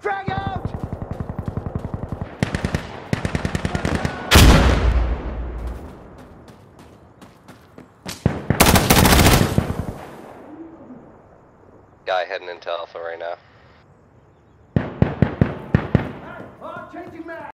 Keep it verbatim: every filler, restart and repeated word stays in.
Frag out! Guy heading into Alpha right now. Oh, changing mag!